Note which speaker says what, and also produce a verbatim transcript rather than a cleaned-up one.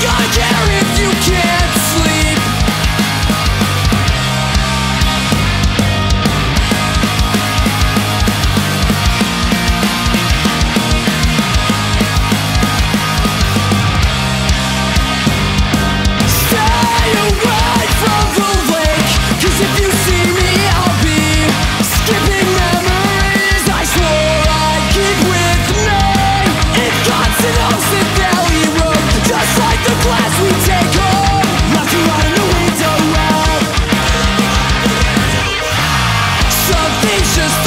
Speaker 1: gotta care if you can't sleep. Stay away from the lake, 'cause if you see me I'll be skipping memories I swore I'd keep with me. It cuts an Ocean Valley road, just like the glass we take home. Left you out in the window well. Some things just